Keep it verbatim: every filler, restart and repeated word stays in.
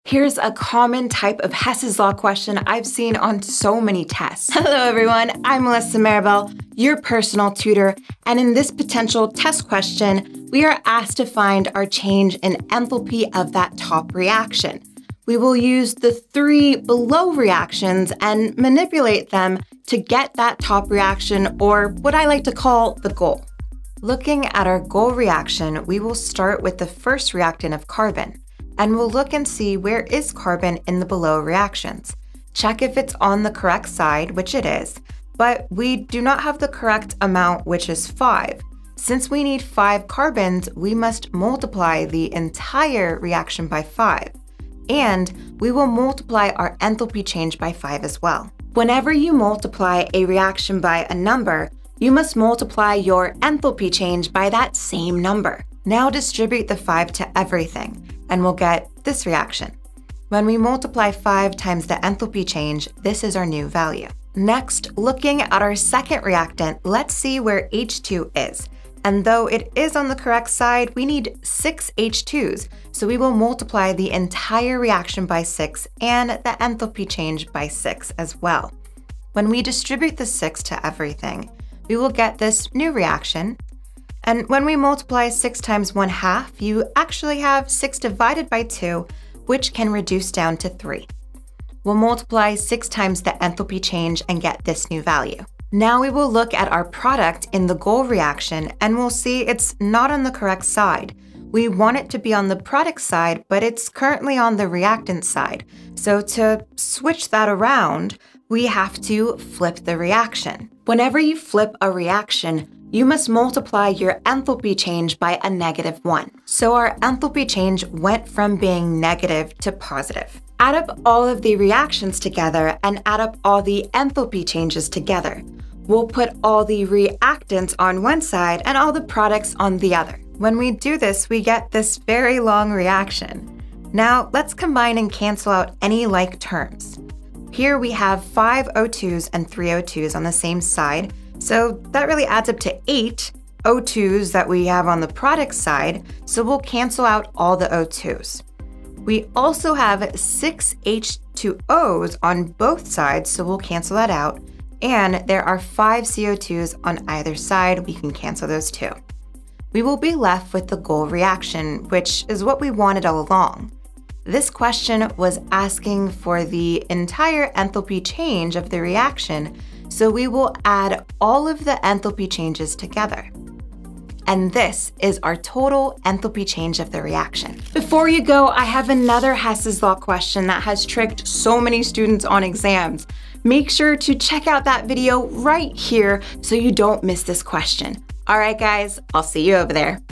Here's a common type of Hess's Law question I've seen on so many tests. Hello everyone, I'm Melissa Maribel, your personal tutor, and in this potential test question, we are asked to find our change in enthalpy of that top reaction. We will use the three below reactions and manipulate them to get that top reaction, or what I like to call the goal. Looking at our goal reaction, we will start with the first reactant of carbon. And we'll look and see where is carbon in the below reactions. Check if it's on the correct side, which it is, but we do not have the correct amount, which is five. Since we need five carbons, we must multiply the entire reaction by five. And we will multiply our enthalpy change by five as well. Whenever you multiply a reaction by a number, you must multiply your enthalpy change by that same number. Now distribute the five to everything, and we'll get this reaction. When we multiply five times the enthalpy change, this is our new value. Next, looking at our second reactant, let's see where H two is. And though it is on the correct side, we need six H twos, so we will multiply the entire reaction by six and the enthalpy change by six as well. When we distribute the six to everything, we will get this new reaction. And when we multiply six times one half, you actually have six divided by two, which can reduce down to three. We'll multiply six times the enthalpy change and get this new value. Now we will look at our product in the goal reaction, and we'll see it's not on the correct side. We want it to be on the product side, but it's currently on the reactant side. So to switch that around, we have to flip the reaction. Whenever you flip a reaction, you must multiply your enthalpy change by a negative one. So our enthalpy change went from being negative to positive. Add up all of the reactions together and add up all the enthalpy changes together. We'll put all the reactants on one side and all the products on the other. When we do this, we get this very long reaction. Now let's combine and cancel out any like terms. Here we have five O twos and three O twos on the same side, so that really adds up to eight O twos that we have on the product side, so we'll cancel out all the O twos. We also have six H two O's on both sides, so we'll cancel that out, and there are five C O twos on either side. We can cancel those too. We will be left with the goal reaction, which is what we wanted all along. This question was asking for the entire enthalpy change of the reaction, so we will add all of the enthalpy changes together. And this is our total enthalpy change of the reaction. Before you go, I have another Hess's Law question that has tricked so many students on exams. Make sure to check out that video right here so you don't miss this question. All right, guys, I'll see you over there.